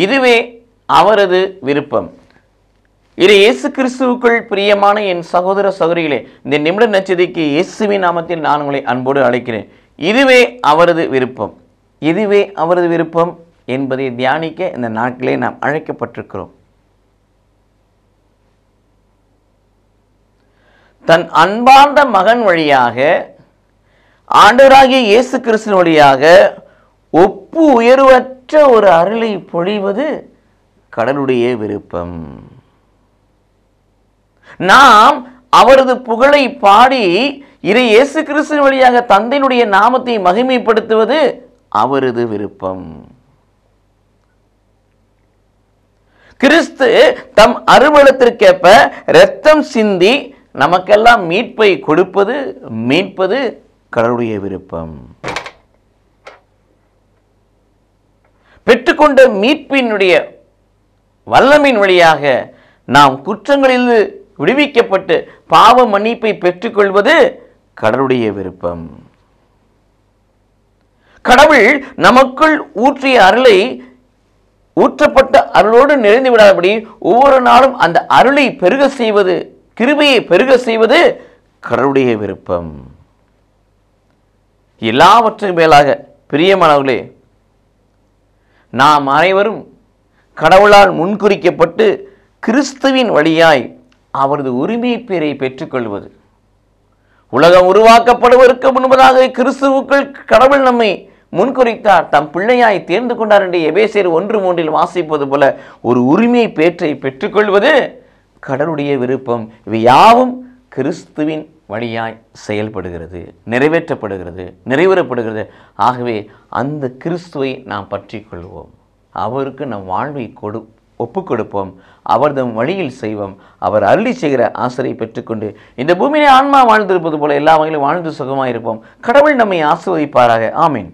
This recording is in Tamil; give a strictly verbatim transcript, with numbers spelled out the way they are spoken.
இதுவே அவரது விருப்பம். இது இயேசு கிறிஸ்துவுக்குள் பிரியமான என் சகோதர சகோதரிகளே, இந்த நிமிட நட்சத்திரக்கு இயேசுவின் நாமத்தில் நான் உங்களை அன்போடு அழைக்கிறேன். இதுவே அவரது விருப்பம். இதுவே அவரது விருப்பம் என்பதை தியானிக்க இந்த நாட்களே நாம் அழைக்கப்பட்டிருக்கிறோம். தன் அன்பார்ந்த மகன் வழியாக ஆண்டவராகிய இயேசு கிறிஸ்து வழியாக ஒப்பு உயர்வற்ற ஒரு அருளை பொழிவது கடவுளுடைய விருப்பம். நாம் அவரது புகழை பாடி இறை இயேசு கிறிஸ்து வழியாக தந்தையினுடைய நாமத்தை மகிமைப்படுத்துவது அவரது விருப்பம். கிறிஸ்து தம் அருவலத்திற்கேற்ப இரத்தம் சிந்தி நமக்கெல்லாம் மீட்பை கொடுப்பது மீட்பது கடவுளுடைய விருப்பம். பெற்றுக்கொண்ட மீட்பினுடைய வல்லமையின் வழியாக நாம் குற்றங்களில் விடுவிக்கப்பட்டு பாவ மன்னிப்பை பெற்றுக்கொள்வது கடவுளுடைய விருப்பம். கடவுள் நமக்குள் ஊற்றிய அருளை ஊற்றப்பட்ட அருளோடு நிறைந்து விடாதபடி ஒவ்வொரு நாளும் அந்த அருளை பெருக செய்வது, கிருபையை பெருக செய்வது கடவுளுடைய விருப்பம். எல்லாவற்றுக்கும் மேலாக பிரியமானவர்களே, நாம் அனைவரும் கடவுளால் முன்குறிக்கப்பட்டு கிறிஸ்துவின் வழியாய் அவரது உரிமை பேரை பெற்றுக்கொள்வது. உலகம் உருவாக்கப்படுவதற்கு முன்பதாக கிறிஸ்துவுக்குள் கடவுள் நம்மை முன்குறித்தார், தம் பிள்ளையாய் தேர்ந்து கொண்டார் என்று எபேசியர் ஒன்று மூன்றில் வாசிப்பது போல ஒரு உரிமை பேற்றை பெற்றுக்கொள்வது கடவுளுடைய விருப்பம். இவை யாவும் கிறிஸ்துவின் வழியாய் செயல்படுகிறது, நிறைவேற்றப்படுகிறது, நிறைவேறப்படுகிறது. ஆகவே அந்த கிறிஸ்துவை நாம் பற்றி கொள்வோம். அவருக்கு நம் வாழ்வை கொடு ஒப்பு கொடுப்போம். அவர் தம் வழியில் செய்வோம். அவர் அருளி செய்கிற ஆசிரியை பெற்றுக்கொண்டு இந்த பூமியிலே ஆன்மா வாழ்ந்திருப்பது போல எல்லா வகையிலும் வாழ்ந்து சுகமாயிருப்போம். கடவுள் நம்மை ஆசீர்வதிப்பாராக. ஆமீன்.